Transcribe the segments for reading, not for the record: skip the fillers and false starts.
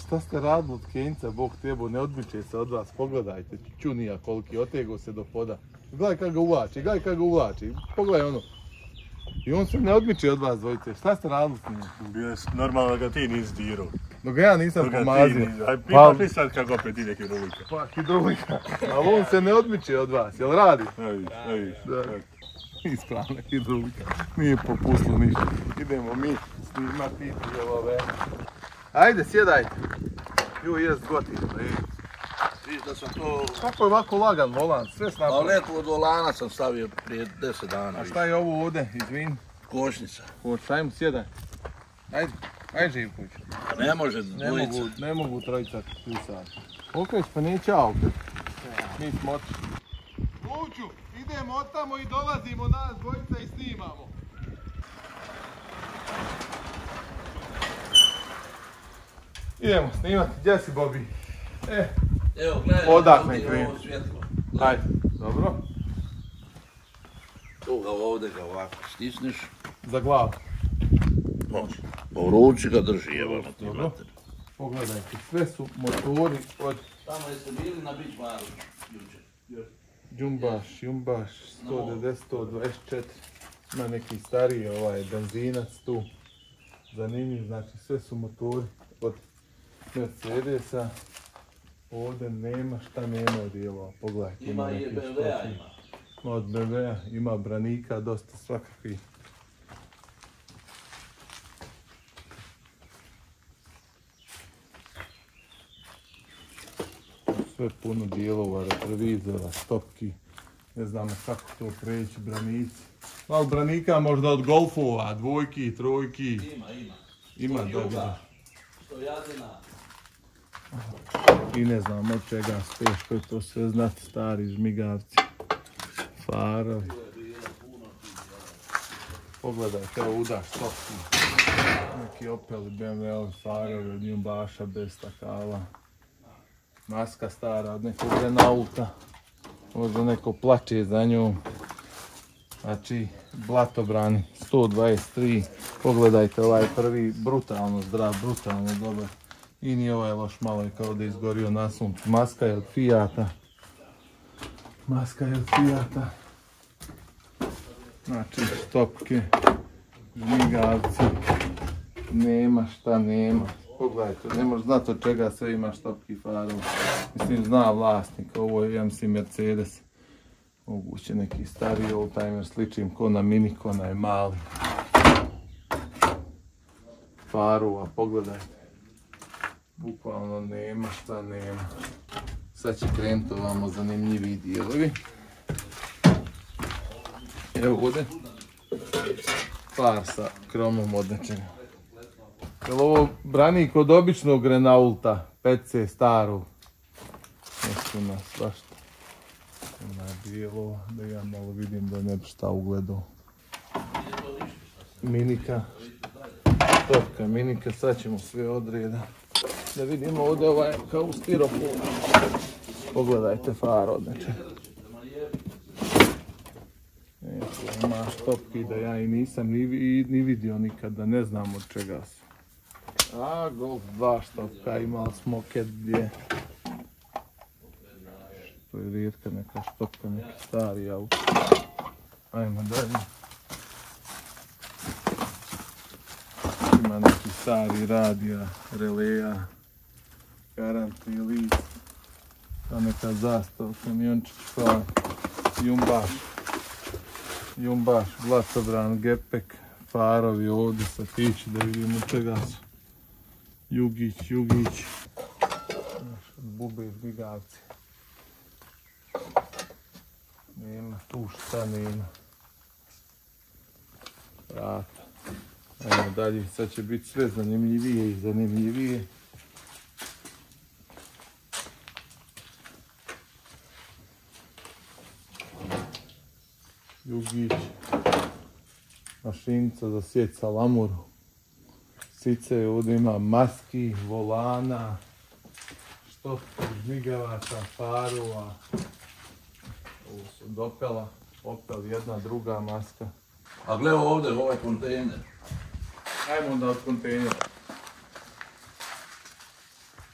šta ste radili od Kenjca, Bog tebo, ne odmiče se od vas, pogledajte, čunija koliki, otego se do poda. Gledaj kako ga uvlači, pogledaj ono. I on se ne odmiče od vas dvojice, šta ste radili s njim? Bio je normalno da ga ti nisi dirao. Dok ja nisam pomazio. Pitaš li sad kako opet ide hidrolika? Pa hidrolika, ali on se ne odmiče od vas, jel radi? Evi. Ispravna hidrolika, nije popuslo ništa. Idemo mi snimati ove. Ajde, sjedajte. Ju, jest gotivno, Viš da sam to... Kako je ovako lagan volan, sve s napravio? Pa letu od volana sam stavio prije 10 dana. A šta je ovo ovdje, izvin? Košnica. Ajmo, sjedaj. Ajde Živković. Ne može dvojica. Ne mogu trojica pisati. Okveć, pa neće auto. Mi smo otišli. Luču, idemo od tamo i dolazimo nas dvojica i snimamo. Idemo snimati, gdje si Bobi? Evo, gledaj, odakle ovdje krenu? ovo svjetlo. Ajde, dobro. Tu ga ovdje ga ovako stisneš. Za glavu. Može. Pa u ruci ga drži, evo na ti Dobro. mater. Pogledajte, sve su motori od Tamo jeste bili na Beach Baru jučer. Jumbaš, 190, 124. Ima neki stariji benzinac tu. Zanimljiv, znači sve su motori od Mercedesa. Ovdje nema šta nema od dijelova, pogledajte. Ima i BMW-a ima. Ima od BMW-a, ima branika, dosta svakakvih. Sve puno dijelova, retrovizora, stopki. Ne znamo kako to preći, branici. Malo branika možda od golfova, dvojki, trojki. Ima, da vidim. Stojadina. I ne znam od čega, teško je to sve znati, stari žmigavci. Farovi. Pogledajte, evo udaš stopki. Neki Opel, BMW, farovi od Jumbaša bez stakala. Maska stara od nekog Renaulta. Možda neko plače za njom. Znači, blatobrani, 123. Pogledajte ovaj prvi, brutalno zdrav, brutalno dobar. I nije ovaj loš, malo je kao da je izgorio na suncu. Maska je od Fijata. Znači, stopke, žmigavci. Nema šta nema. Pogledajte, ne možeš znati od čega sve ima stopki farova. Mislim, zna vlasnik, ovo je, ja mislim, Mercedes. Moguće neki stari oldtimer, sličim ko na Mini, ko na mali. Farova, pogledajte. Bukvalno nema šta nema. Sad će krenuti ovamo zanimljivi dijelovi. Evo ovdje. Far sa kromom od nečega. Jel' ovo branik od običnog Renaulta, 5C starog? Nešto ima svašta. Ima bijelo, da ja malo vidim da ne bi šta ugledao. Minika. Stopka Minika, sad ćemo sve odreda. Da vidimo ovdje ovaj kao stiropor. Pogledajte far od nečega. Ima stopki da ja i nisam ni vidio nikada, ne znam od čega su. A, Golf 2 stopka, imali smo kad gdje. To je rijetka neka stopka, neki stari auto. Ajmo dalje. Ima neki stari radija, releja, garantni list. Ta neka zastava, kamiončić, pa Jumbaš, blatobran, gepek, farovi ovdje, satići da vidimo čega su. Jugić, bube, žmigavci. Nema tu šta nema. Vrata. Ajmo dalje, sad će biti sve zanimljivije i zanimljivije. Jugić. Mašinica za sjeć salamuru. Sice, ovdje ima maski, volana, štopka, žmigavaca, farova. Ovo su od Opela, Opel jedna, druga maska. A gledaj ovdje, ovaj kontejner. Ajmo onda od kontejnera.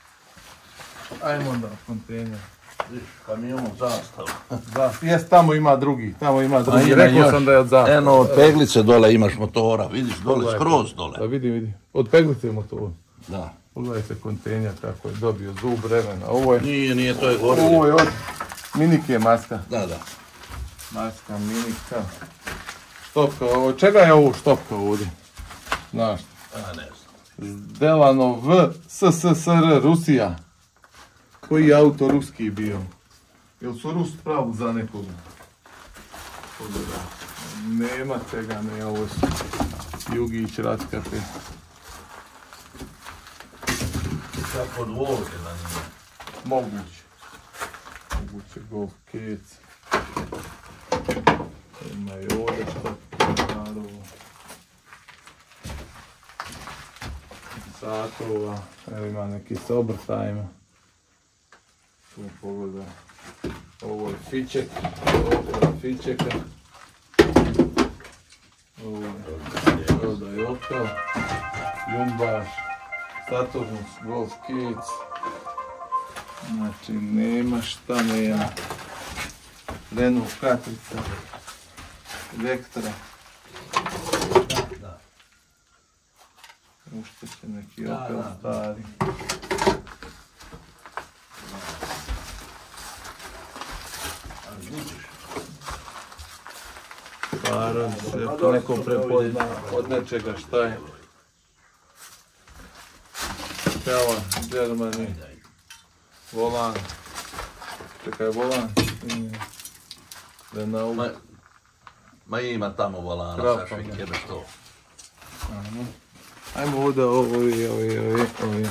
Ajmo onda kontejner. Kamion zastav. Jes, tamo ima drugi, ima Rekao još. sam da je od zastava. Eno, od peglice dole imaš motora, vidiš, dole, skroz dole. Da vidi. Od peglice motor. Da. Pogledajte kontejner kako je dobio zub vremena. Ovo je... Nije, to je gorivo. Ovo je od Minike maska. Da. Maska, Minika. Štopka, od čega je ovo štopka ovdje? Znaš? A, ne znam. Delano v SSSR Rusija. Koji je auto ruski bio? Jel su Rus pravu za nekoga? Pogledaj. Nema čega, ne, ovo su Jugić, Ratkate. Kako od Volke na njima. Moguće Golf Kec. Ima i ovdje štopke, naravno. Satova, evo ima neki s obrtajima. Tu pogledaj. Ovo je fiček, ovo je Opel, Jumbaš, Saturnus, Golf Kec. Znači nema šta nema. Renault Katrica, Vectra. Ušteće neki Opel stari. Faro, se neko prepozna od nečega šta je. Evo, Germany. Volan. Čekaj, volan. Renault. Ma ima tamo volana, Krapa, Sašvik, jebe što. Ajmo ovdje, ovi.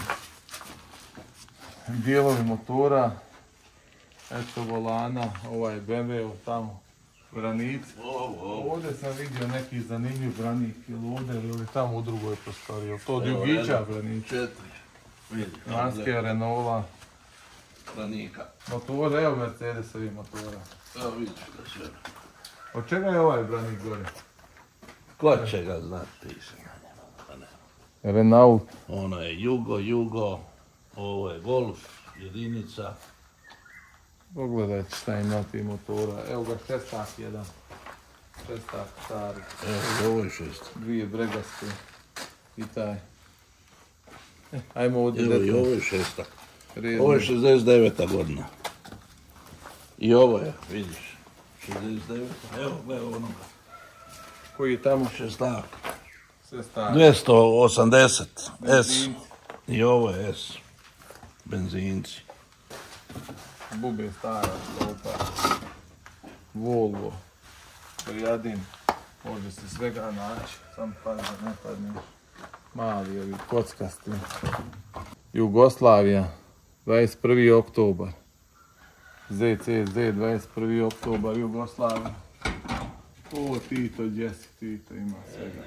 Dijelovi motora. Eto volana, ovaj BMW tamo. Branic. Ovdje sam vidio neki zanimljiv branik, ili ovdje ili tamo u drugoj prostoriji. Je li to od Jugića branik? 4. Vidi. Manske, Renaulta. Branika. Motora, evo Mercedesovi motora. Evo vidiš da sve. Od čega je ovaj branik gore? Ko će ga znati ti se na njemu? Renault. Ono je Jugo, ovo je Golf, jedinica. Pogledajte šta ima ti motora. Evo ga šestak jedan. Šestak stari. Evo, ovo je 6. Dvije bregaste. I taj. Ajmo ovdje Evo i detaljno. ovo je 6. Ovo je 69. godina. I ovo je, vidiš, 69. Evo, gledaj onoga. Koji je tamo? Šestak. Sve stari. 280 S. Benzinci. I ovo je S. Benzinci. Bube stara, Lopa. Volvo. Prijadin. Može se svega naći. Sam pazi da ne padneš. Mali ovi kockasti. Jugoslavija. 21. oktobar. ZCZ 21. oktobar Jugoslavija. O, Tito, gdje si Tito, ima svega.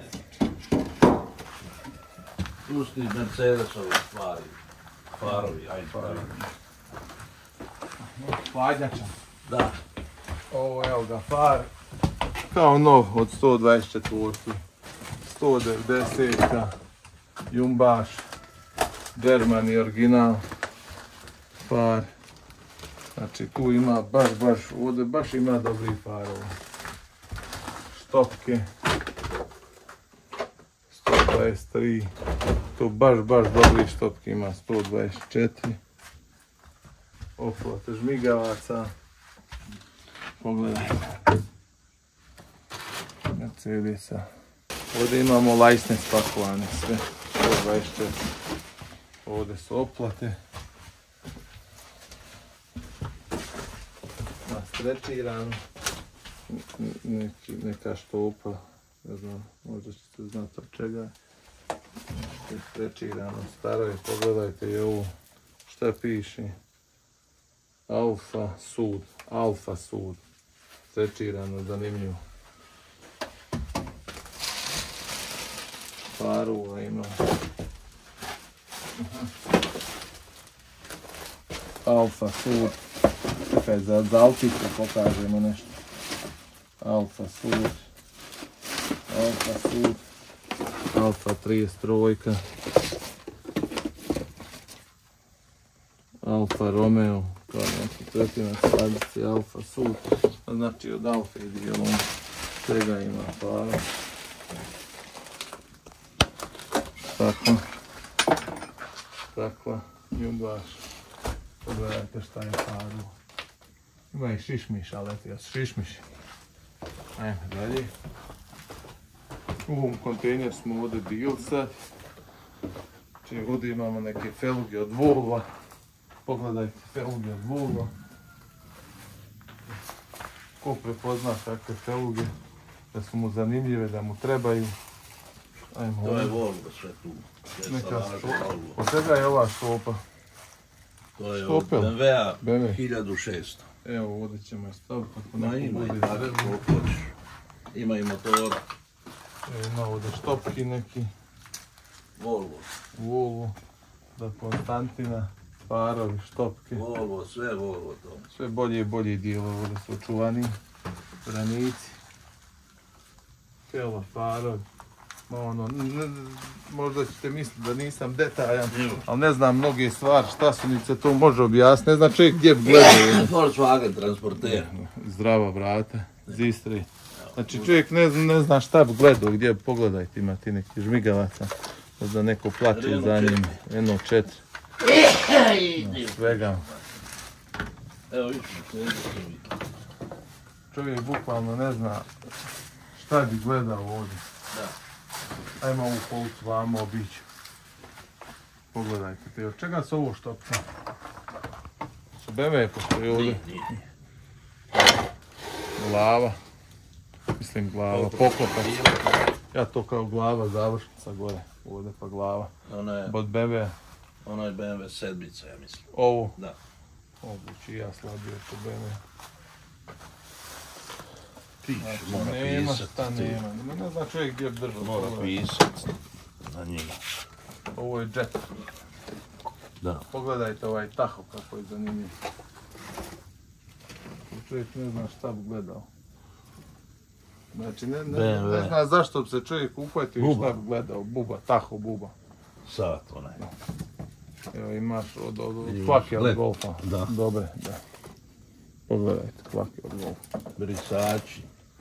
Pusti Mercedesovi stvari. Farovi, ajde farovi. Hladnjača. Da. Ovo evo ga far. Kao nov od 124. 190. Jumbaš. Germany original. Far. Znači tu ima ovdje baš ima dobrih farova. Štopke. 123. To baš dobrih štopke ima 124. Oplate žmigavaca. Pogledaj. Mercedesa. Ovdje imamo lajsne spakovane sve. 124. Ovdje su oplate. Strečirano. Neka štopa. Ne znam, možda ćete znati od čega je. Strečirano. Staro je, pogledajte i ovo. Šta piše? Alfa sud. Strečirano, zanimljivo. Farova ima. Alfa sud. Čekaj, za Alticu pokažemo nešto. Alfa sud. Alfa 33. Alfa Romeo, kao neki tretinac tradici, Alfa Super, znači od Alfa i dijelom svega ima para. Takva ljubaš, pogledajte šta je paru. Ima i šišmiš, ali letio su šišmiši. Ajme dalje. U ovom kontejner smo ovdje bili sad. Čim ovdje imamo neke feluge od Volva. Pogledajte feluge od Volva. Ko prepozna takve feluge, da su mu zanimljive, da mu trebaju. Ajmo To je Volvo sve tu. neka štopa. Od čega je ova štopa? To je od Štopel. BMW-a BMW. 1600. Evo ovdje ćemo je staviti ako Ma neko ima bude i tako izredno. koliko hoćeš. Ima i motora. Ima ovdje štopki neki. Volvo. Volvo. Da Konstantina. Parovi, štopke. Volvo, sve Volvo to. Sve bolje i bolje dijelo, ovdje su očuvani, branici, telo, parovi, ono, možda ćete misliti da nisam detaljan, ali ne znam mnoge stvari, šta su ni se to može objasniti, ne znam čovjek gdje bi gledao. Volkswagen transporter. Zdrava vrata, iz Istre. Znači čovjek ne zna šta bi gledao, gdje bi, pogledajte, ima ti neki žmigavaca, da neko plaće za njim, Renault 4. Svega. Evo vidimo, sljedeći vi. Čovjek bukvalno ne zna šta bi gledao ovdje. Da. Ajmo ovu policu vamo obići. Pogledajte te, od čega su ovo štopka? Su BMW postoji ovdje. Glava. Mislim glava, poklopac. Ja to kao glava, završnica gore. Ovdje pa glava. Od BMW. Ono je BMW sedmica, ja mislim. Ovo? Da. Mogući i ja slabio po BMW. Piše, mora Nema pisat. šta nema. Ne zna čovjek gdje bi držao. Mora Pogledaj. pisat na njima. Ovo je jet. Da. Pogledajte ovaj taho kako je zanimljiv. Čovjek ne zna šta bi gledao. Znači ne zna zašto bi se čovjek uhvatio i šta bi gledao. Buba, taho buba. Sat onaj. Evo imaš od kvake od golfa. Da. Dobre, da. Pogledajte kvake od golfa. Brisači.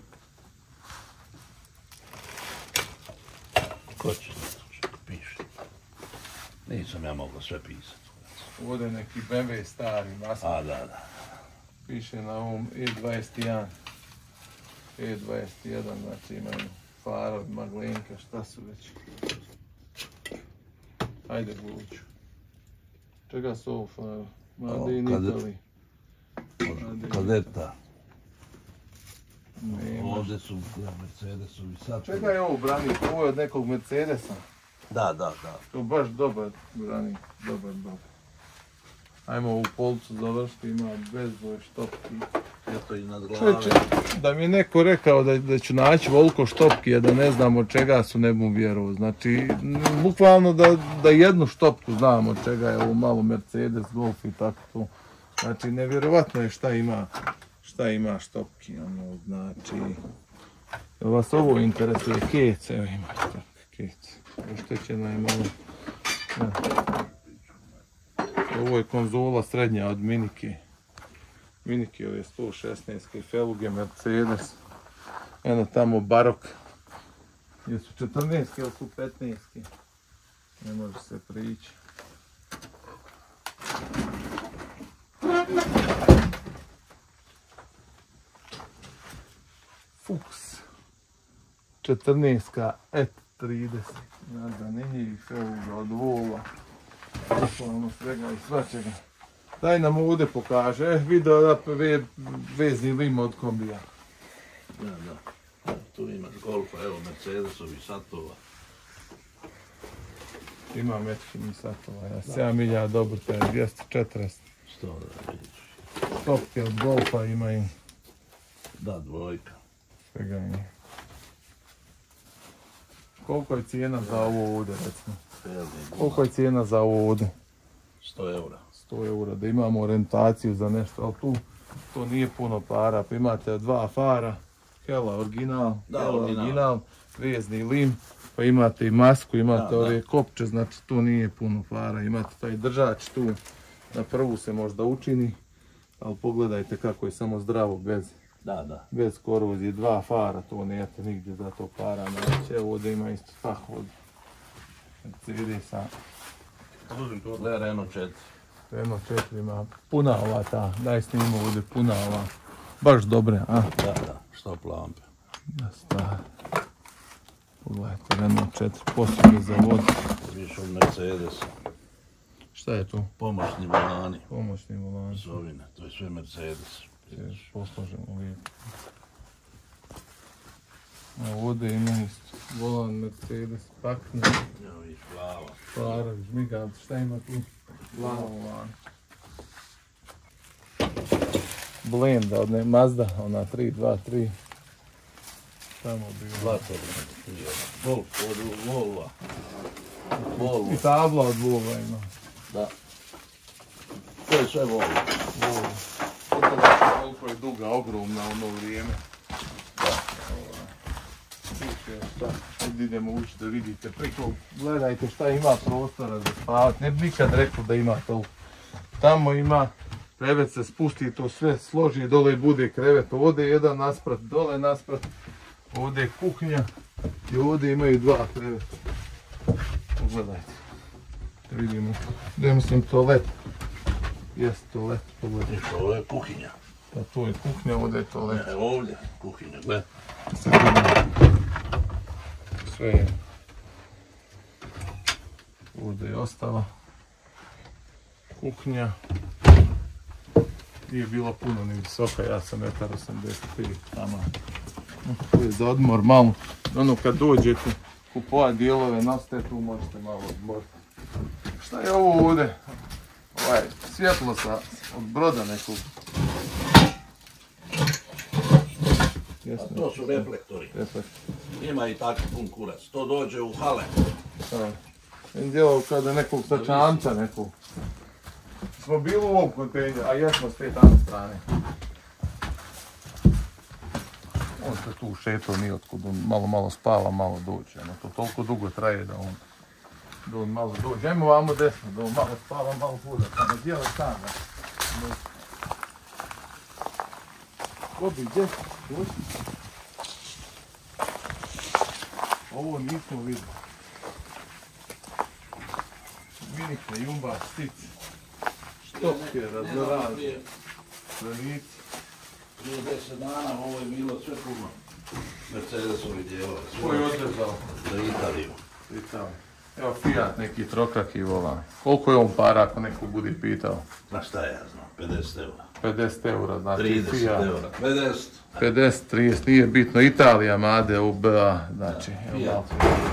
Ko će to piše? Nisam ja mogao sve pisati. Ovdje neki BMW stari maska. A, da. Piše na ovom E21. E21, znači imaju farovi, maglenke, šta su već. Ajde Buliću. Čega su ovo farovi? Made in Italy. Kadeta. Nema. Ovdje su Mercedesovi satovi. Čega je ovo branik? Ovo je od nekog Mercedesa. Da. To je baš dobar branik. Dobar. Ajmo ovu policu završiti, ima bezbroj štopki. Eto i nad glave. Čovječe, da mi je neko rekao da ću naći voliko štopki, a da ne znam od čega su, ne bom vjerovao. Znači, bukvalno da jednu štopku znam od čega je ovo malo Mercedes, Golf i tako to. Znači, nevjerovatno je šta ima štopki, ono, znači... Jel vas ovo interesuje? Kec, evo imate kec. Oštećena je malo. Ja. Ovo je konzola srednja od Minike. Minike ove 116 feluge, Mercedes. Eno tamo barok. Jesu 14 ili su 15? Ne može se prići. Fuchs. 14 Et30. Zanimljivi feluga od Volva. Bukvalno svega i svačega. Daj nam ovdje pokaže, video da vezni lim od kombija. Da. Tu imaš Golfa, evo Mercedesovi satova. Ima metki satova, ja 7.000 dobro, to je 240. 100 da vidiš. Stopke od Golfa ima im. Da, dvojka. Svega ima. Koliko je cijena za ovo ovdje, recimo? Koliko je cijena za ovo ovdje? 100 eura. 100 eura, da imamo orijentaciju za nešto, ali tu to nije puno para, pa imate dva fara, Hella original, vezni lim, pa imate i masku, imate ove kopče, znači tu nije puno para, imate taj držač tu, Na prvu se možda učini, ali pogledajte kako je samo zdravo, Da. bez korozije, 2 fara, to nijete nigdje za to para neće. Evo ovdje ima isto tako od Mercedesa. Gle Renault 4. Renault 4 ima puna ova ta, daj snimamo ovdje puna ova. Baš dobre, a? Da, štop lampe. Da, stvar. Pogledajte, Renault 4, posebno za vodu. Više od Mercedesa. Šta je tu? Pomoćni volani. Pomoćni volan. Zovine, to je sve Mercedes. Posložemo lijepo. A ovdje ima isto. Volan Mercedes, pakni. Evo viš, plava. Fara, žmigant, šta ima tu? Plava volan. Blenda, od ne Mazda, ona 323. Tamo bi Zlato. Volvo, od Volva. Volvo. I tabla od Volva ima. Da. To je sve Volvo. Volvo. Koliko je duga, ogromna ono vrijeme. Sad idemo ući da vidite preko, gledajte šta ima prostora za spavat, ne bi nikad rekao da ima to. Tamo ima, krevet se spusti, to sve složi, dole bude krevet, ovdje je jedan nasprat, dole nasprat, ovdje je kuhinja i ovdje imaju 2 kreveta. Pogledajte, da vidimo, da je mislim toalet, jest toalet, pogledajte. Ovo je kuhinja. Pa to je kuhinja, ovdje je toalet. Ne, ovdje kuhinja, gled. Sve je. Ovdje je ostala kuhinja. Nije bilo puno ni visoka, ja sam 1,85 m tamo. To je za odmor malo. Ono kad dođete kupovat dijelove nastaje, tu možete malo odmoriti. Šta je ovo ovdje? Ovaj svjetlo od broda nekog. A to su reflektori. Ima i tako pun kurac. To dođe u hale. Vidim djelo kada nekog sačanca nekog. Smo bili u ovom kontejnju, a jesmo s te tamo strane. On se tu šetao nijotkud, on malo spava, malo dođe. To toliko dugo traje da on malo dođe. Ajmo vamo desno, da on malo spava, malo hoda. Tamo djelo sada. Bobi, gdje? Ovo nismo vidjeli. Minike, jumba, stici, štopke, raznorazne, stranici. Prije 10 dana ovo je bilo sve puno. Mercedesovi dijelove. Ko je odrezao? Za Italiju. Evo Fiat neki trokraki volan. Koliko je on para ako neko bude pitao? Na šta ja znam, 50 eura. 50 eura, znači 30 Fiat. eura. 50. 50, 30, nije bitno. Italija, Made, UBA, znači. Fiat.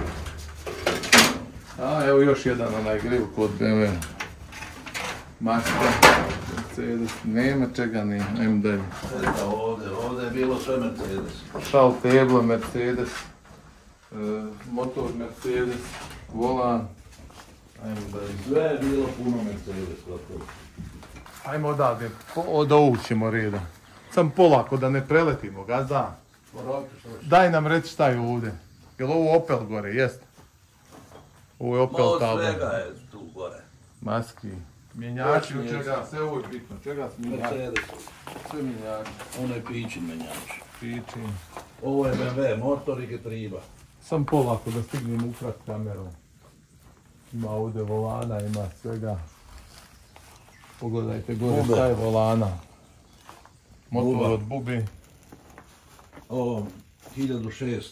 A evo još jedan onaj grill kod BMW. Mazda, Mercedes, nema čega nije, ajmo dalje. Ovdje je bilo sve Mercedes. Šal tebla, Mercedes, motor Mercedes, volan, ajmo dalje. Sve je bilo puno Mercedes. Ajmo odavde, od ovog ćemo reda. Sam polako da ne preletimo, gazda. Daj nam reći šta je ovdje. Jel ovo Opel gore, jest? Ovo je Opel tabla. Svega je tu gore. Maski. Mjenjači od čega, sve ovo je bitno. Čega su mjenjači? Mercedes. Sve mjenjači. Ono je pičin menjač. Pičin. Ovo je BMW, motor i getriba. Sam polako da stignem uprat kamerom. Ima ovdje volana, ima svega. Pogledajte gore šta je volana. Motor od bubi. Ovo 1600.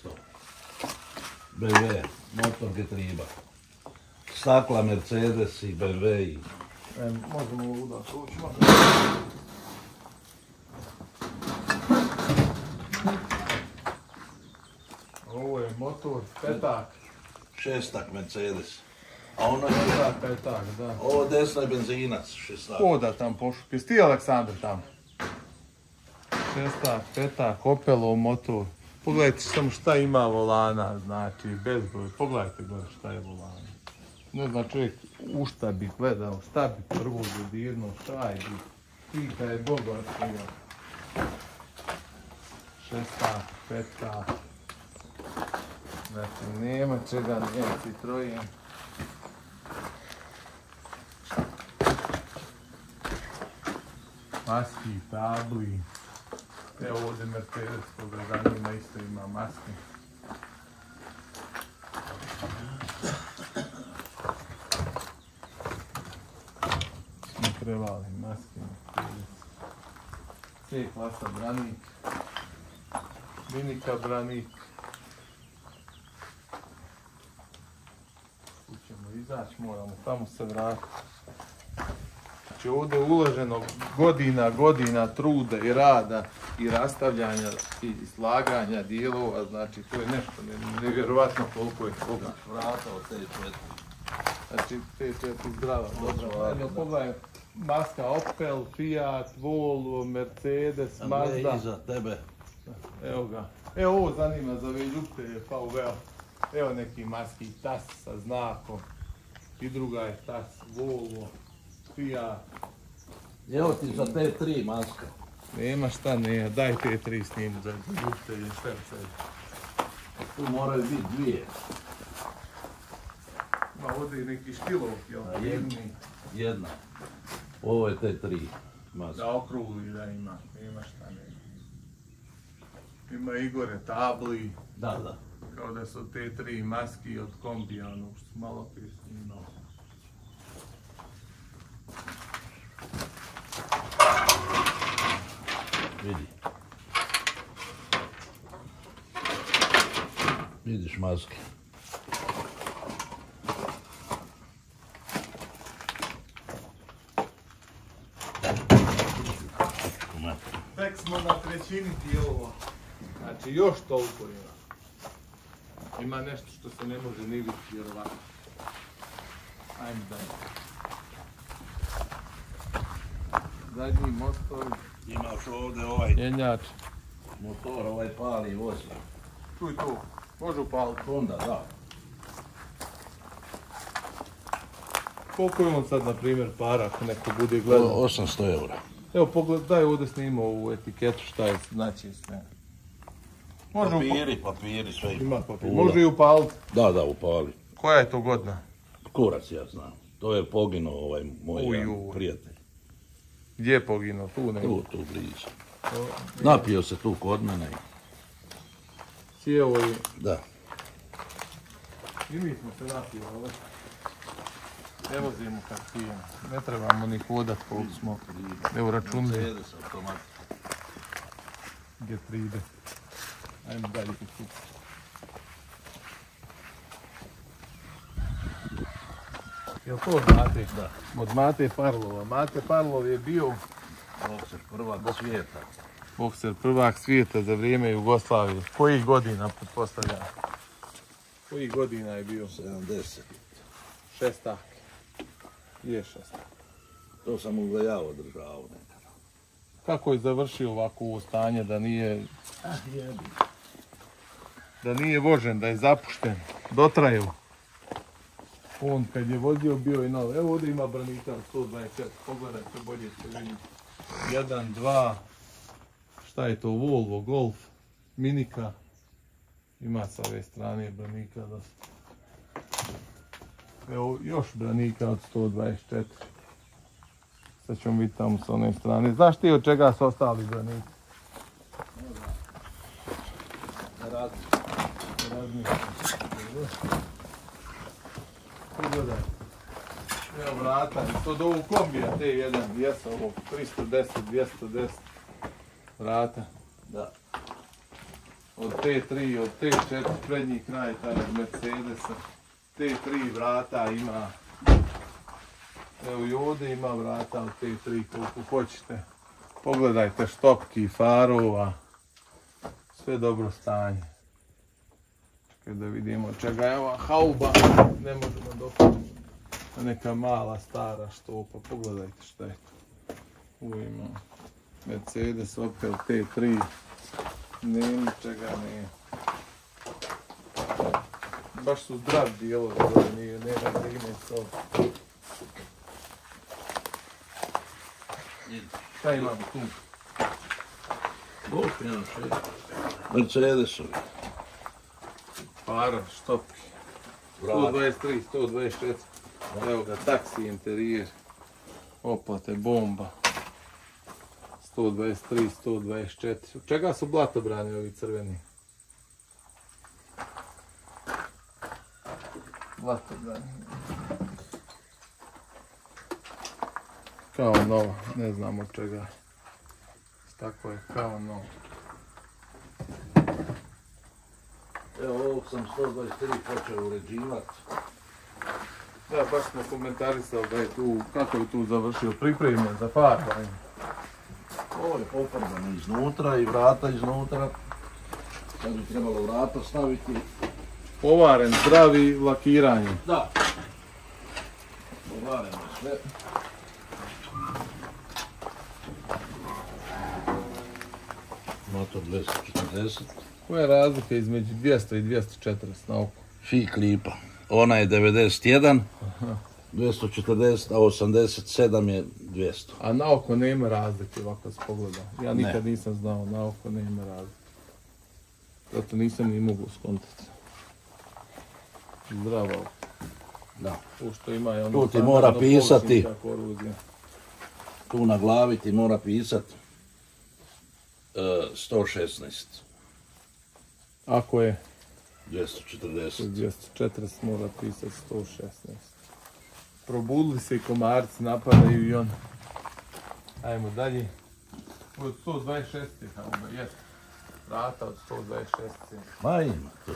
BMW, motor getriba. Stakla Mercedes i BMW i... Možemo udati ućima. Ovo je motor, petak. Šestak Mercedes. A ono je... Petak, da. Ovo desno je benzinac, šestak. Koda tam pošao. Jesi ti Aleksandar tamo? Šestak, petak, Opelov motor. Pogledajte samo šta ima volana, znači bezbroj. Pogledajte gore šta je volana. Ne zna čovjek u šta bi gledao, šta bi prvo dodirnuo, šta je bi. Pita je Boga od svega. Šestak, petak. Znači nema čega, nema Citroen. Maski, tabli. Evo ovdje Mercedes koga zanima isto ima maske. Smo trebali maske. C klasa branik. Minika branik. Tu ćemo izaći, moramo tamo se vratiti. Znači ovdje je uloženo godina truda i rada i rastavljanja i slaganja dijelova, znači to je nešto nevjerovatno koliko je toga. Vrata od te četiri. Znači T4 zdrava, dobra. Evo pogledaj, maska Opel, Fiat, Volvo, Mercedes, Mazda. Iza tebe. Evo ga. Evo ovo zanima za ove ljubitelje VW. Evo neki maski TAS sa znakom. I druga je TAS, Volvo, Fiat. Evo ti za te tri maska. Nema šta, ne, daj te tri snimu za ljubitelje, sve u sebi. Tu moraju biti dvije. Ma ovdje i neki štilov, jel? Jedna. Ovo je te tri maske. Da okrugli da ima, nema šta, ne. Ima Igore tabli, Da. kao da su te tri maski od kombija, ono što su malo prije snimali. Vidi. Vidiš maske. Tek smo na trećini dijelova, znači još toliko ima. Ima nešto što se ne može ni vidjeti vjerovatno. Ajme dalje. Zadnji motor. Imaš ovdje ovaj Jenjač. motor, ovaj pali vozi. Čuj tu, može upaliti. Onda, da. Koliko je on sad, na primjer, para ako neko bude gledao? 800 eura. Evo pogledaj ovdje snimao ovu etiketu šta je znači sve. Papiri, sve Ima papir. Može i upaliti. Da, upali. Koja je to godina? Kurac ja znam. To je poginuo ovaj moj Uj. prijatelj. Gdje je poginuo? Tu ne. Tu blizu. Napio se tu kod mene. Sjeo i... Da. I mi smo se napili, ali... Ne vozimo kad pijemo. Ne trebamo ni hodat koliko smo. Evo računili. Mercedes automat. Gdje pride. Ajmo dalje kod kuća. Jel to znate? Da. Od Mate Parlova. Mate Parlov je bio Bokser prvak svijeta. bokser prvak svijeta za vrijeme Jugoslavije. Kojih godina pretpostavljam? Kojih godina je bio? 70. Šestak. Je šestak. To sam mu ga ja održavao nekada. Kako je završio ovako ovo stanje da nije... Da nije vožen, da je zapušten, dotrajao. On kad je vozio bio je nov. Evo ovdje ima branika 124, pogledajte bolje se vidi. 1, 2, šta je to, Volvo, Golf, Minika. Ima sa ove strane branika dosta. Evo još branika od 124. Sad ćemo vidjeti tamo s one strane. Znaš ti od čega su ostali branici? Pogledaj. Evo vrata, to od ovog kombija T1, jesa ovog 310, 210 vrata. Da. Od T3, od T4, prednji kraj taj od Mercedesa. T3 vrata ima. Evo i ovdje ima vrata od T3 koliko hoćete. Pogledajte štopki, farova. Sve dobro stanje. Čekaj da vidimo čega je ova hauba. Ne možemo dopući. Neka mala stara štopa. Pogledajte šta je to. Ovo ima Mercedes, Opel T3. Nema čega ne. Baš su zdrav dijelovi, nema digne sol. Šta imamo tu? Golf 1.6. Mercedesovi. Para, štopki. 123, 124. Evo ga, taksi, interijer. Oplate, bomba. 123, 124. Od čega su blatobrani ovi crveni? Blatobrani. Kao nova, ne znam od čega. Tako je, kao nova. Evo ovog sam 123 počeo uređivati. Da, baš smo komentarisali da je tu, kako je tu završio, pripremljen za farbanje. Ovo je pofarbano iznutra i vrata iznutra. Sad bi trebalo vrata staviti. Ovaren, zdravi, lakiranje. Da. Ovareno sve. Motor 240. Koja je razlika između 200 i 240 na oko? Fi klipa. Ona je 91, 240, a 87 je 200. A na oko nema razlike ovako se pogleda. Ja nikad nisam znao, na oko nema razlike. Zato nisam ni mogu skontati. Zdravo. Da. U što ima je ono Tu ti mora pisati. Koruzija. Tu na glavi ti mora pisat 116. Ako je 240. 240 mora pisati 116. Probudili se i komarci, napadaju i on. Ajmo dalje. Od 126 je tamo, jest. Vrata od 126 je. Ma ima to.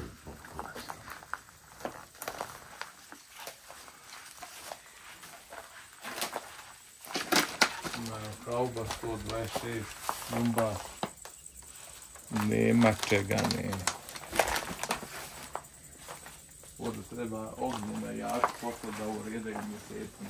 Hauba 126, jumba. Nema čega, nema. Ovdje treba ognjena jak, posle da uredaju mjesecima.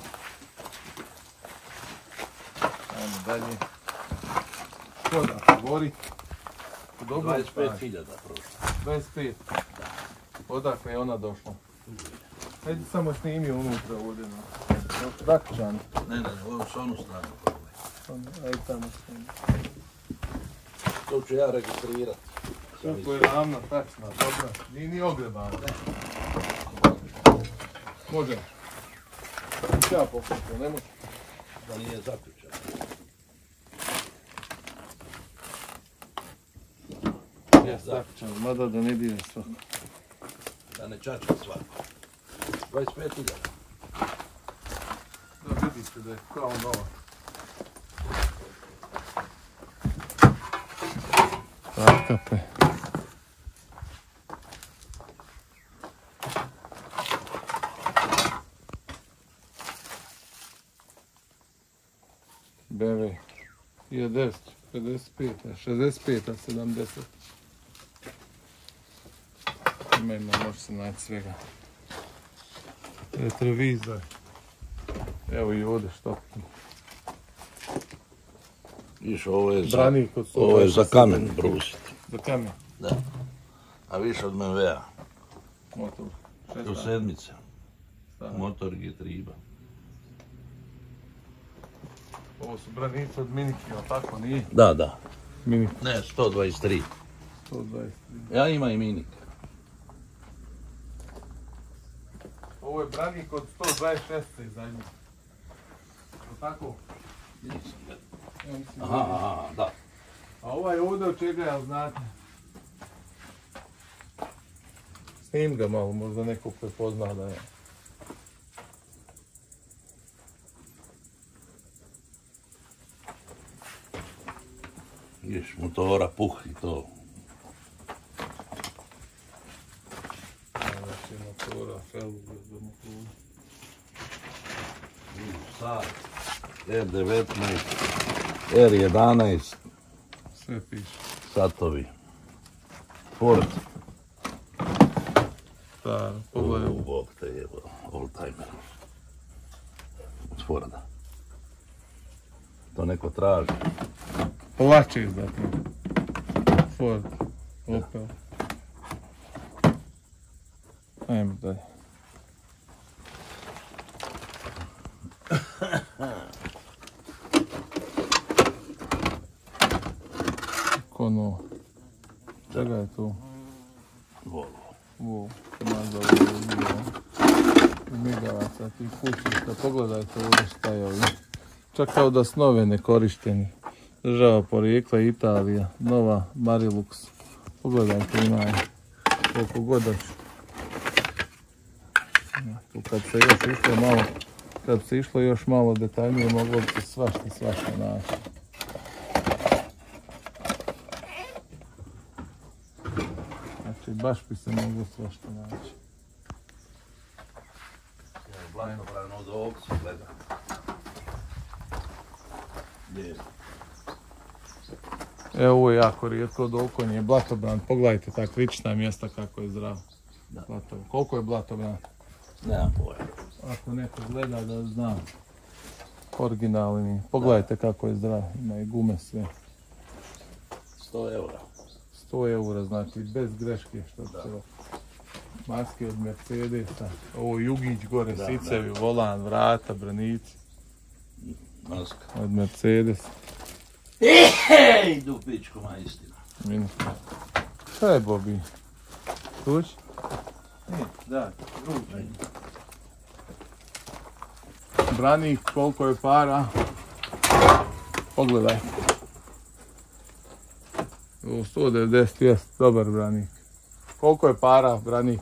Ajmo dalje. Škoda, favorit. 25.000 prošlo. 25. Odakle je ona došla? Hajde samo snimi unutra ovdje. Dačan. Ne, ovo s onu stranu. Ajde tamo snimi. To ću ja registrirati. Kako je ravna, tačna, dobra. Nije ni ogrebana. Može. Ja pokušam, ne može. Da nije zaključan. Ja zaključam, mada da ne dire svako. Da ne čačka svako. 25.000. Da vidite da je kao nova. Rakape. BMW 1955, 65, 70. Ima, može se naći svega. Retrovizor. Evo i ovdje štopki. Viš, ovo je za kamen brusiti. Za kamen? Da. A više od MV-a. Motor. Do sedmice. Motor G3. Ovo su branice od Minike, ali tako nije? Da. Minik. Ne, 123. 123. Ja imam i Minik. Ovo je branik od 126 zadnji. Tako? Aha, da. A ovaj ovdje od čega, jel znate? Snim ga malo, možda neko prepozna da je. Viš, motora, puh i to. Znači motora, felgu za motoru. Sad, R19, R11, Sve piše. satovi. Ford. Da, pogledaj. Bog te jebo, oldtimer. Od Forda. To neko traži. Lakše izdati. Ford, Opel. Ajmo dalje. Kono. Čega je tu? Volvo. Ovo, komand za ovo. Migavaca, ti kućišta. Pogledajte ovdje šta je ovdje. Čak kao da su nove nekorišteni. Država porijekla Italija, nova Marilux. Pogledajte, ima je koliko god hoću. Tu kad se išlo još malo detaljnije, moglo bi se svašta naći. Znači, baš bi se moglo svašta naći. Blagobrano od ovog se gleda. Evo, ovo je jako rijetko od okonje. Blatobran, pogledajte ta krična mjesta kako je zdrav. Koliko je blatobran? Nemam pojma. Ako neko gleda da zna. Originalni. Pogledajte kako je zdrav. Ima i gume sve. 100 eura. 100 eura, znači bez greške što se maske od Mercedesa. Ovo Jugić gore, sicevi, volan, vrata, branici. Maska. Od Mercedesa. Idu pičku, ma istina. Šta je, Bobi? Tuć? Da, ručaj. Branik, koliko je para? Pogledaj. U 190 jest, dobar branik. Koliko je para, branik?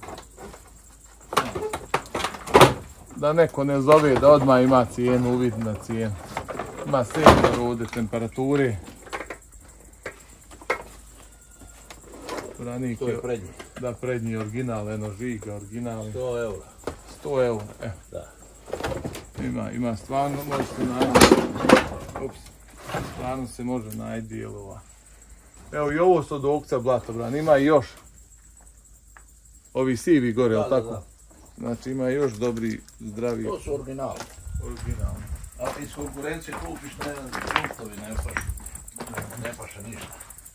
Da neko ne zove, da odmah ima cijenu, uvid na cijenu. Ima senzor ovdje temperature. Branik to je prednji. Da, prednji original, eno žiga, original. 100 eura. 100 eura, evo. Da. Ima stvarno, možete naći. Stvarno se može naći dijelova. Evo i ovo su od ovca blatobran, ima i još. Ovi sivi gore, jel tako? Da. Znači ima još dobri, zdravi. To su originalni. Originalni. A iz konkurencije kupiš luftovi, ne paše ništa.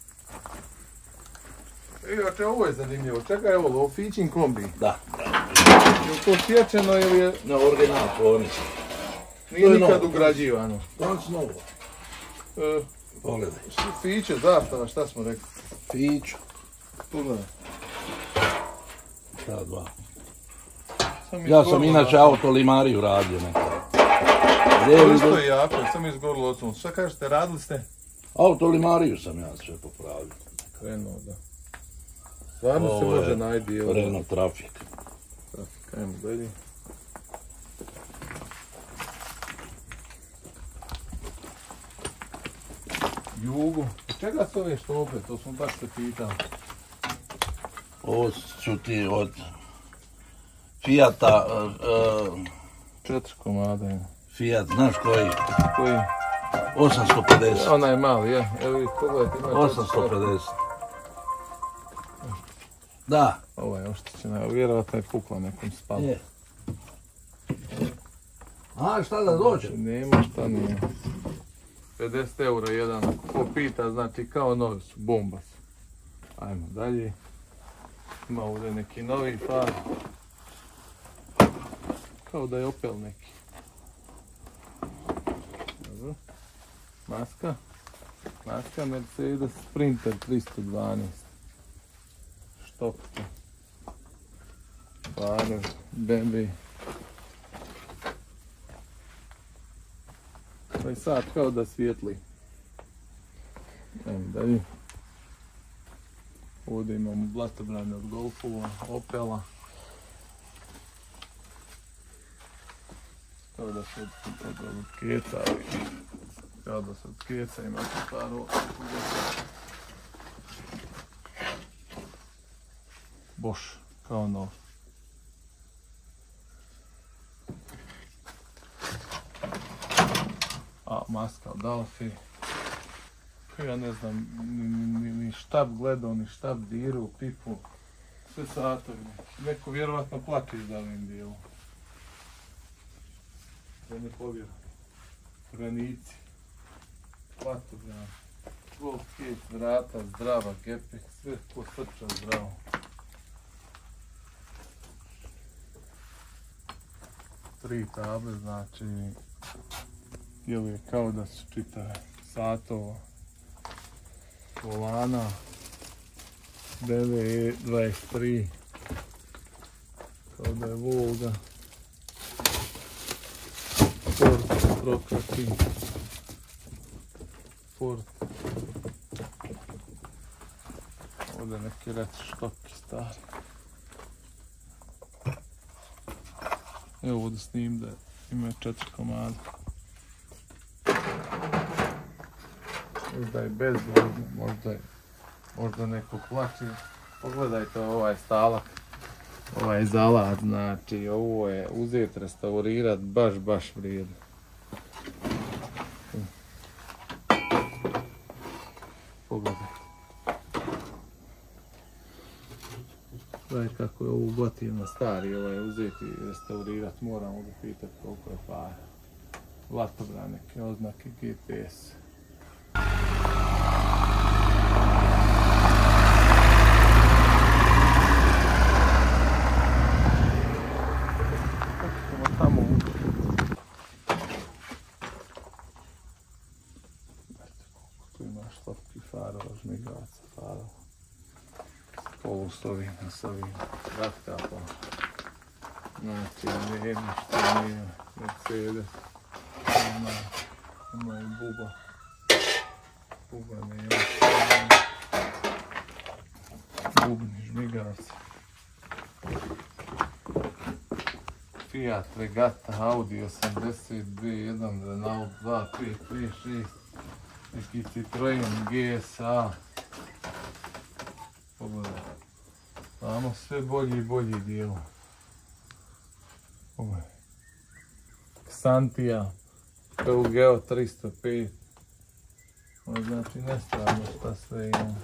Inače, ovo je zanimljivo. Čekaj, evo, ovo Fićin kombi. Da. Je li to sječeno ili je... Na original tvornici. Nije nikad ugrađivano. Danas novo. Pogledaj. Fiće, zastava, šta smo rekli? Fiću. Pogledaj. Šta dva? Ja sam inače autolimariju radio nekada. Isto je jako, sam izgorilo od sunca. Šta kažete, radili ste? Autolimariju sam ja sve popravio. Krenuo, da. Stvarno se može najdi. Renault Trafik. Ajmo dalje. Jugo. Čega su ove štope? To smo baš se pitali. Ovo su ti od Fijata. 4 komada ima. Fijat, znaš koji? Koji? 850. Ona je mali, ja. Evo ih, pogledajte, ima 850. Da. Ovo je oštećena, vjerovatno je pukla nekom spalu. Je. A, šta da dođe? Nema šta nije. 50 eura jedan, ko pita, znači kao novi su, bomba su. Ajmo dalje. Ima ovdje neki novi par. Kao da je Opel neki. Dobro. Maska. Maska Mercedes Sprinter 312. Štopka. Fare, BMW. Ovaj sat kao da svijetli. Ajmo dalje. Ovdje imamo blatobrane od Golfova, Opela. Kao da se od keca, kao da se od keca imate par Bosch, kao nov. A, maska od Alfi. Ja ne znam, ni štab gledao, ni štab dirao, pipu. Sve satovi. Neko vjerovatno plati za ovim dijelom. Da ne povjerujem. Granici. Platobran. Golf case, vrata, zdrava, gepek, sve ko srča zdravo. Tri table, znači djeluje kao da su čitave. Satova, volana, DVE23, kao da je Volga, Ford, Prokati, Ford, Ovdje neki retro štopki stari. Evo ovdje snim da ima 4 komada. Možda je bezvodno, možda neko plaći. Pogledajte ovaj stalak, ovaj zalat, znači ovo je uzeti, restaurirat, baš vrijedno. Pogledaj. Gledaj kako je ovo gotivno stari, ovaj uzeti i restaurirat, moramo ga pitati koliko je para. Latobran neke oznake GPS. Žmigavaca, farova, ovo s ovim, ratkapa, znači nema što nema, Mercedes, ima i buba nema, bubni, žmigavci, Fiat, Regata, Audi 82, 1, Renault 2, 5, 5, 6, neki Citroen, GSA. Pogledaj. Imamo sve bolji i bolji dijelo. Pogledaj. Xantija, Peugeot 305. Ovo znači nestvarno šta sve imamo.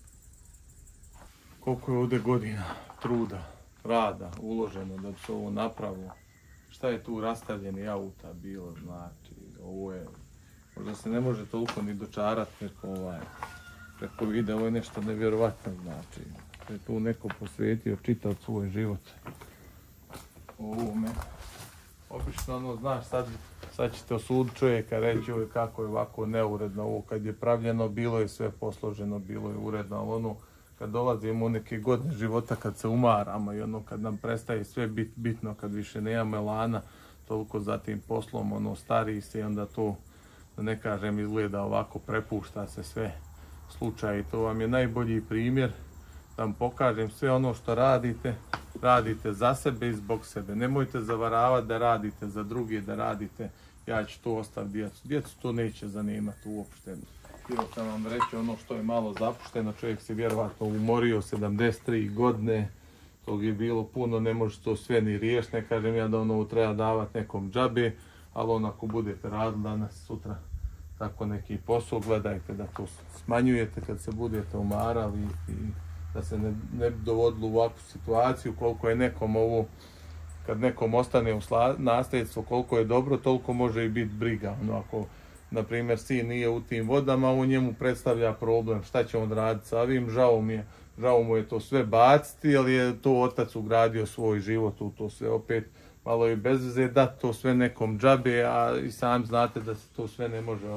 Koliko je ovdje godina truda, rada uloženo da bi se ovo napravilo. Šta je tu rastavljeni auta bilo, znači ovo je... Možda se ne može toliko ni dočarati preko videa, ovo je nešto nevjerovatno, znači. Da je tu neko posvetio čitav svoj život ovome. Obično ono, znaš, sad ćete osuditi čovjeka, reći kako je ovako neuredno ovo, kad je pravljeno, bilo je sve posloženo, bilo je uredno, ali ono, kad dolazimo u neke godine života, kad se umaramo i ono, kad nam prestaje sve bitno, kad više nema elana, toliko za tim poslom, ono, stariji se i onda to, da ne kažem, izgleda ovako, prepušta se sve slučaj i to vam je najbolji primjer da vam pokažem sve ono što radite, radite za sebe i zbog sebe. Nemojte zavaravati da radite za druge, da radite, ja ću to ostaviti djecu. Djecu to neće zanimati uopšte. Htio sam vam reći ono što je malo zapušteno, čovjek se vjerovatno umorio 73 godine, tog je bilo puno, ne može to sve ni riješiti, ne kažem ja da ono treba davati nekom džabe, ali onako budete radili danas, sutra, tako neki posao, gledajte da to smanjujete kad se budete umarali i da se ne bi dovodilo u ovakvu situaciju, koliko je nekom ovo, kad nekom ostane u nasljedstvo, koliko je dobro, toliko može i biti briga. Ono, ako, na primjer, sin nije u tim vodama, on njemu predstavlja problem, šta će on raditi sa ovim, žao mu je to sve baciti, ali je to otac ugradio svoj život u to sve opet. Malo je bez veze dati to sve nekom džabe, a i sam znate da se to sve ne može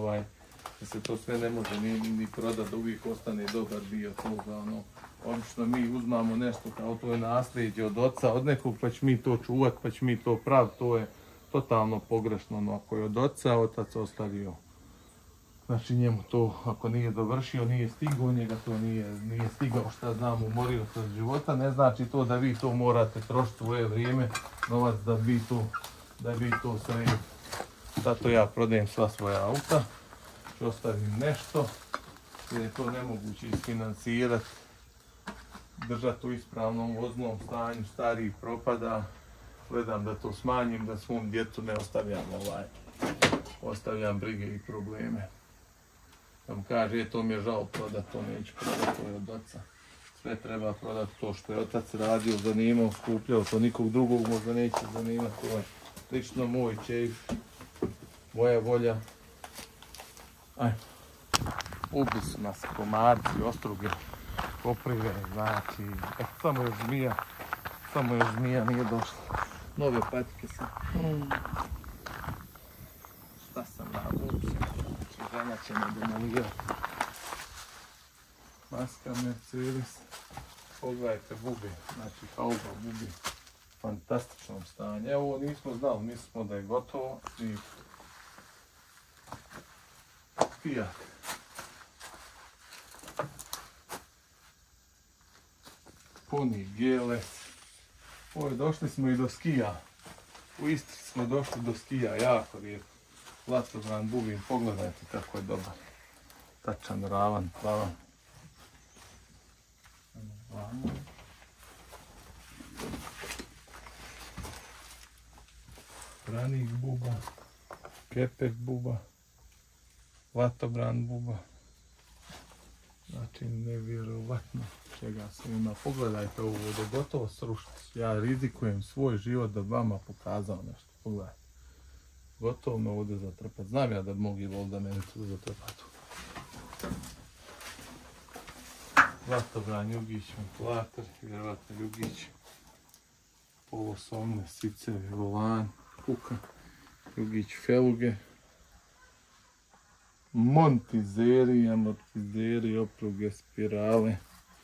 ni prodati, da uvijek ostane dobar dio toga, ono. Obično mi uzmamo nešto kao to je nasljeđe od oca, od nekog, pa će mi to čuvat, pa će mi to praviti, to je totalno pogrešno, no ako je od oca, otac ostavio. Znači njemu to, ako nije dovršio, nije stigao, njega to nije stigao, šta znam, umorio se od života, ne znači to da vi to morate trošiti svoje vrijeme, novac da vi to sredite. Zato ja prodajem sva svoja auta, ostavim nešto, jer je to nemoguće isfinancirati, držati u ispravnom voznom stanju, stariji propada, gledam da to smanjim, da svom djecu ne ostavljam brige i probleme. Da mu kaže, to mi je žao prodati, to neću prodati, to je od oca. Sve treba prodati, to što je otac radio, zanimao, skupljao, to nikog drugog možda neće zanimati, to je lično moj čejf, moja volja. Ajmo, ubili su nas komarci, ostruge, koprive, znači, samo još zmija nije došla. Nove patike sam. Šta sam navučio, znači žena će me demolirati. Maska Mercedes, pogledajte bubi, znači hauba bubi, u fantastičnom stanju. Evo ovo nismo znali, mislimo da je gotovo i Fiat. poni, geles. Ovo došli smo i do skija. U Istri smo došli do skija, jako lijepo. Zlatobran Bubin, pogledajte kako je dobar. Tačan, ravan, plavan. Branik buba, Kepek buba, Zlatobran buba. Znači nevjerovatno čega se ima. Pogledajte ovo, da gotovo srušiti. Ja rizikujem svoj život da vama pokazao nešto. Pogledajte. Gotovo me ovdje zatrpati. Znam ja da mogu i vol da mene tu zatrpati. Zlatobran Jugić, ventilator, vjerovatno Jugić. Polosomne, sicevi, volan, kuka, Jugić feluge. Montizeri, amortizeri, opruge, spirale.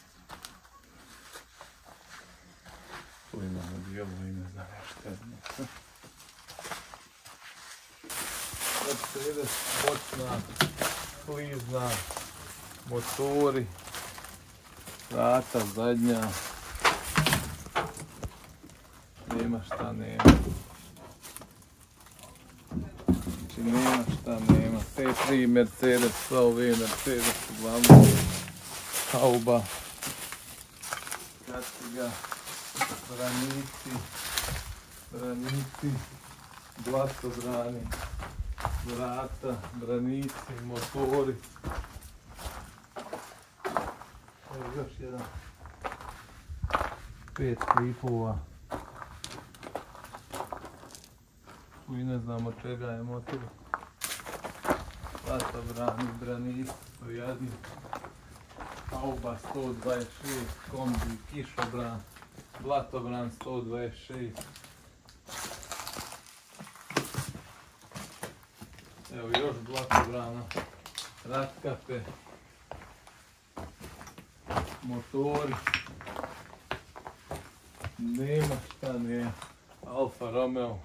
Tu imamo dijelo i ne znam šta je. Mercedes, bočna, klizna, motori, vrata zadnja. Nema šta nema. Znači nema šta nema. T3 Mercedes, VW Mercedes, uglavnom hauba, kaciga, branici, Zlatobrani, vrata, branici, motori. Evo još jedan. 5 klipova. Tu i ne znamo čega je motor. Zlatobrani, branici, stojadni. Hauba 126, kombi, kišobran, Zlatobran 126. Evo još Zlatobrana, ratkape, motori, nema šta nema, Alfa Romeo,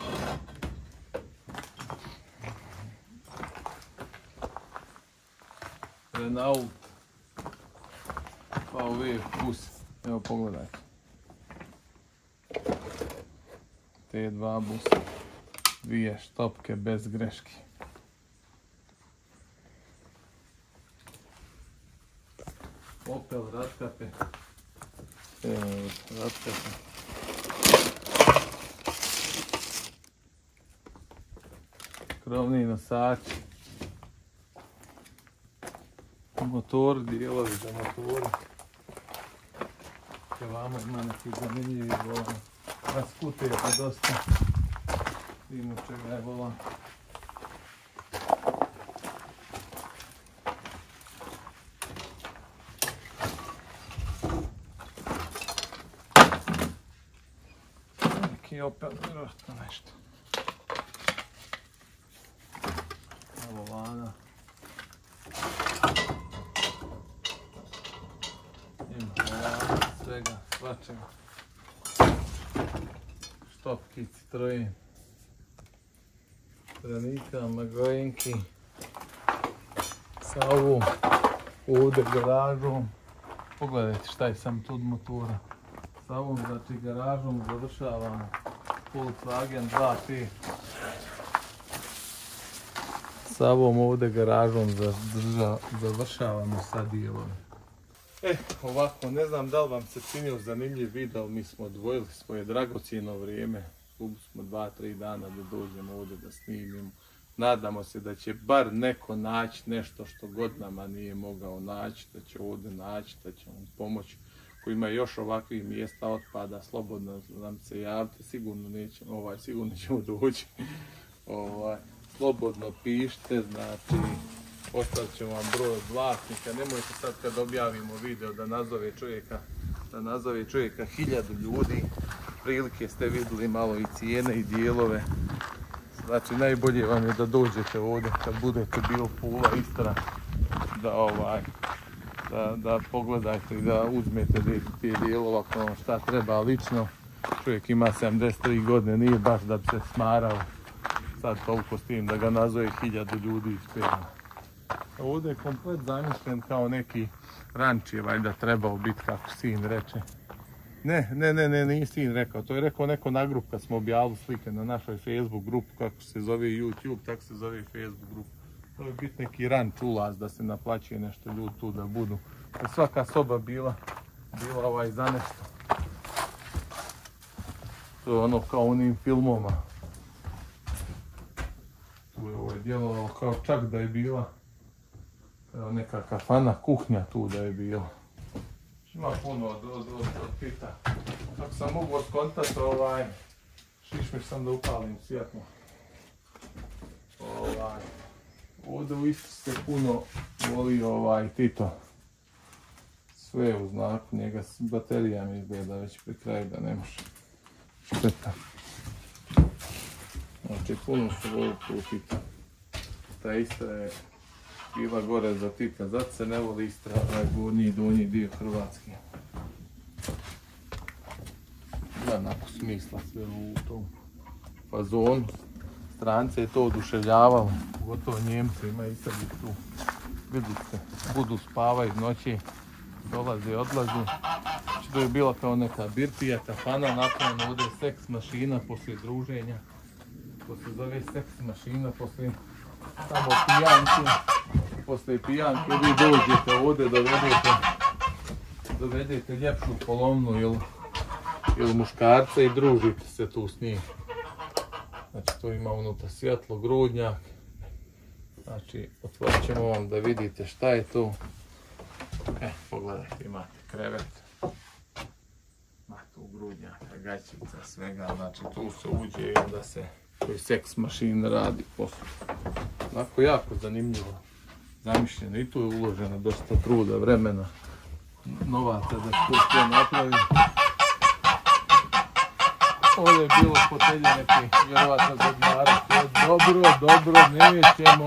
Renault, VW plus, evo pogledajte, T2 bus, 2 štopke bez greške. Opel ratkape. Evo ratkape. Krovni nosači. Motor, dijelovi za motoru. Vamo ima neki zanimljivi volan. Raskutuje pa dosta. Vidimo čega je volan. Neki Opel, vjerojatno nešto. Evo volana. Ima volana, svega, svačega. Štopki, Citroen. Branika, Magojenki. Sa ovom ovdje garažom. Pogledajte šta je sam tu od motora. Sa ovom znači garažom završavamo Volkswagen 2.5. Sa ovom ovdje garažom završavamo sad dijelove. Ovako, ne znam da li vam se činio zanimljiv video, mi smo odvojili svoje dragocjeno vrijeme. Gubili smo 2-3 dana da dođemo ovdje da snimimo. Nadamo se da će bar neko naći nešto što godinama nije mogao naći, da će ovdje naći, da će vam pomoći. Ako ima još ovakvih mjesta otpada, slobodno nam se javite, sigurno ćemo doći. Slobodno pišite, znači ostavit ćemo vam broj od vlasnika. Nemojte sad kad objavimo video da nazove čovjeka 1000 ljudi. Prilike ste vidjeli malo i cijene i dijelove. Znači najbolje vam je da dođete ovdje kad budete bilo Pula, Istra, da pogledajte i da uzmete te dijelova ako vam šta treba lično. Čovjek ima 73 godine, nije baš da bi se smarao sad toliko s tim da ga nazove 1000 ljudi ispredno. Ovdje je komplet zamišljen kao neki ranč je valjda trebao biti, kako sin reče. Ne, nisi im rekao, to je rekao neko na grupu kad smo objavili slike na našoj Facebook grupu, kako se zove YouTube, tako se zove Facebook grupu. To je biti neki ranč ulaz da se naplaćuje nešto ljudi tu da budu. Da svaka soba bila za nešto. To je ono kao u onim filmoma. Tu je ovo djelovalo kao čak da je bila neka kafana, kuhnja tu da je bila. Ima puno od pita. Ako sam mogu skontat, šišmiš sam da upalim svjetlo. Ovdje u Istri se puno voli Tito. Sve je u znaku njega, s baterijama izgleda već pri kraju da ne može. Šteta. Znači puno se voli tu Tito. Ta Istra je bila gore za Tita, zato se ne voli Istra, gornji i donji dio Hrvatske. Da, nakon smisla sve u tom fazonu. Strance je to oduševljavalo, pogotovo Njemci imaju i sad ih tu. Vidite, budu spavaju noći, dolaze i odlaze. Znači to je bila kao neka birtija, kafana, napravljena ovdje seks mašina poslije druženja. To se zove seks mašina, poslije samo pijanke. Poslije pijanke vi dođete ovdje, dovedete ljepšu polovnu ili muškarca i družite se tu s njim. Znači to ima unutra svjetlo, grudnjak. Znači otvorit ćemo vam da vidite šta je to. Pogledajte, imate krevet. Imate tu grudnjaka, gaćica, svega. Znači tu se uđe i onda se koji seks mašina radi posle. Onako jako zanimljivo zamišljeno i tu je uloženo dosta truda, vremena, novaca da se to napravi. Ovdje je bilo fotelje neki, vjerovatno za odmarati. Dobro, nećemo,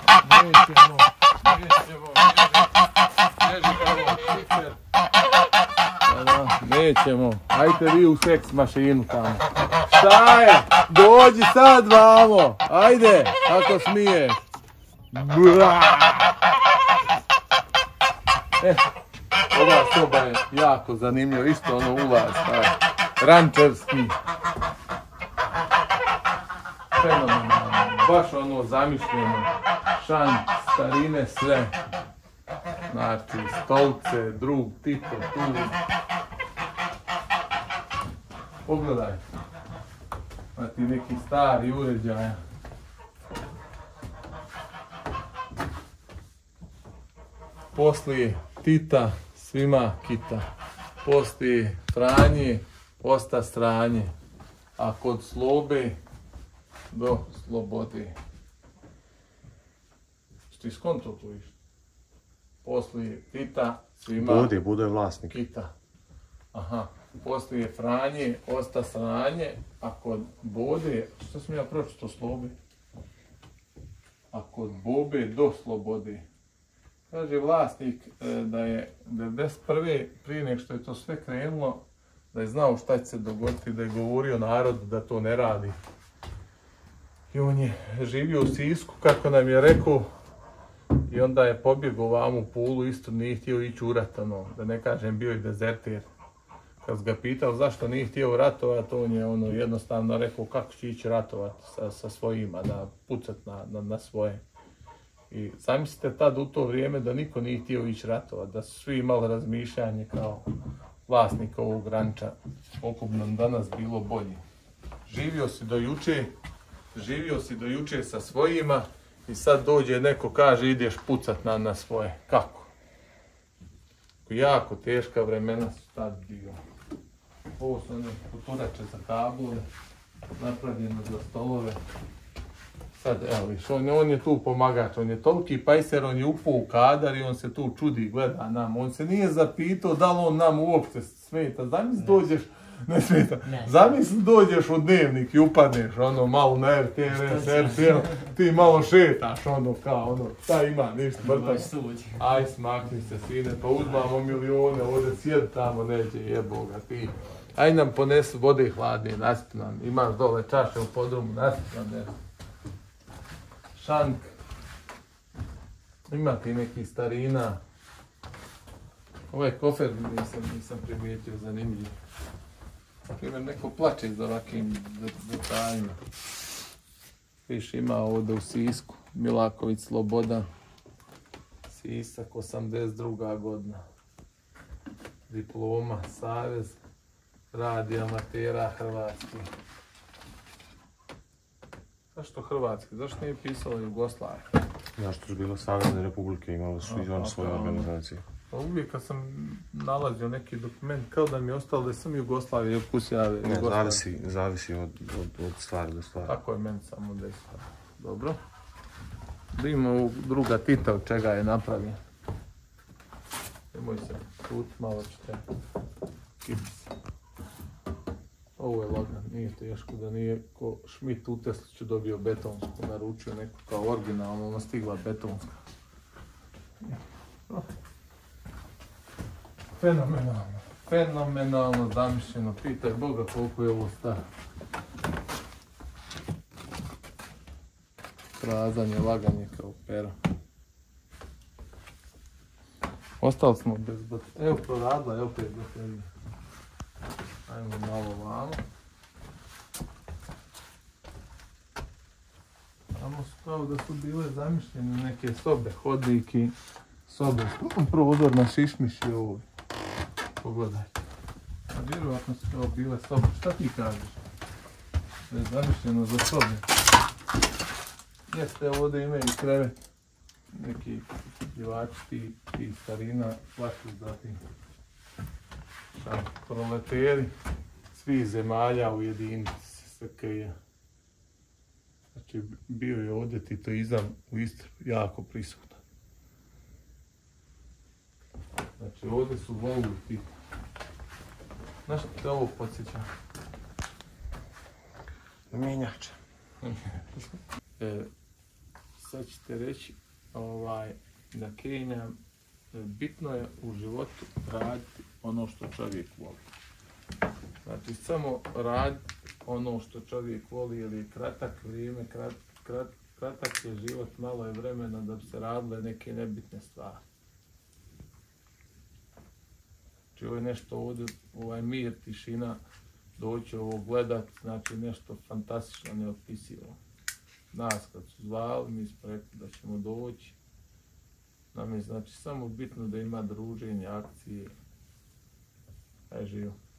nećemo, ajte vi u seks mašinu tamo. Šta je? Dođi sad vamo, ajde, ako smiješ. Ova soba je jako zanimljiva, isto ono ulaz, rančerski. Fenomenalno, baš ono zamišljeno, šank, starine, sve. Znači, stolce, drug, Tito, tu. Pogledaj. Znači, neki stari uređaj. Poslije Tita, svima kita. Poslije Franje, osta stranje. A kod slobe, do slobode. Što iskonto tu išlo? Poslije Tita, svima bude vlasnik. kita. Aha. Poslije Franje, osta sranje, a kod Bode, što sam ja pročito slobe? A kod Bobe do slobode. Kaže vlasnik da je 1991. prije nego što je to sve krenulo, da je znao šta će se dogoditi, da je govorio narodu da to ne radi. I on je živio u Sisku, kako nam je rekao, i onda je pobjegao vam u Pulu, isto nije htio ići u rat, da ne kažem bio je dezerter. Kad ga pitao zašto nije htio ratovati, on je jednostavno rekao kako će ići ratovati sa svojima, da pucat na svoje. I zamislite tad u to vrijeme da niko nije htio ići ratovati, da su svi imali razmišljanje kao vlasnik ovog ranča, koliko bi nam danas bilo bolje. Živio si do juče sa svojima i sad dođe neko kaže ideš pucat na svoje. Kako? Jako teška vremena su tad bila. Ovo su one futurače za kablove, napravljeno za stolove. Sad, evo viš, on je tu pomagač, on je toliki pajser, on je upao u kadar i on se tu čudi, gleda nam. On se nije zapitao da li on nam uopšte smeta. Zamisli dođeš u Dnevnik i upadneš malo na RTV, ti malo šetaš šta ima, ništa, aj smakni se sine, pa uzmamo milijone, ovdje sjedi tamo neće, jeboga ti. Aj nam ponesu vode hladnije, nasipi nam, imaš dole čaše u podrumu, nasipi nam nešto. Šank, ima ti neki starina, Ovaj kofer nisam primijetio, zanimljiv. Na primjer, neko plače za ovakvim detaljima. Viš ima ovdje u Sisku, Milaković Slobodan, Sisak, 82. godina. Diploma, Savez, radi amatera Hrvatski. Zašto Hrvatski? Zašto nije pisalo Jugoslavija? Zašto su bilo Savezne republike, imali su i oni svoje organizacije. Pa uvijek kad sam nalazio neki dokument, kao da mi je ostalo da sam Jugoslavija pusjave. Ne, zavisi od stvari do stvari. Tako je meni samo desilo. Dobro. Da imamo druga Tita od čega je napravljen. Nemoj se tut, malo ćete kips. Ovo je lagan, nije teško da nije ko Schmidt u Tesliću dobio betonsku, naručio neku kao originalno, ona stigla betonska. Fenomenalno, fenomenalno zamišljeno, pitaj Boga koliko je ovo staro. Prazan je, lagan je kao pera. Ostali smo bez baterije. Evo proradila je opet baterija. Ajmo malo vamo. Tamo su kao da su bile zamišljene neke sobe, hodniki, sobe, prozor na šišmiši ovoj. Pogledajte. A vjerovatno su kao bile sobe. Šta ti kažeš? Da je zamišljeno za sobe. Jeste, ovdje imaju krevet. Neki pjevači ti starina plaću zatim. Proleteri svih zemalja u jedinici SKJ. Znači, bio je ovdje titoizam u Istri jako prisutan. Znači, ovdje su volili Tito. Znaš što te ovo podsjeća? Mjenjače. Sad ćete reći da Kenija, bitno je u životu raditi ono što čovjek voli. Znači, samo raditi ono što čovjek voli, jer je kratak vrijeme, kratak je život, malo je vremena da bi se radile neke nebitne stvari. Znači, ovo je nešto ovdje, ovaj mir, tišina, doći ovo gledat, znači nešto fantastično, neopisivo. Nas kad su zvali, mi smo rekli da ćemo doći. Nam je znači samo bitno da ima druženje, akcije. Aj živo.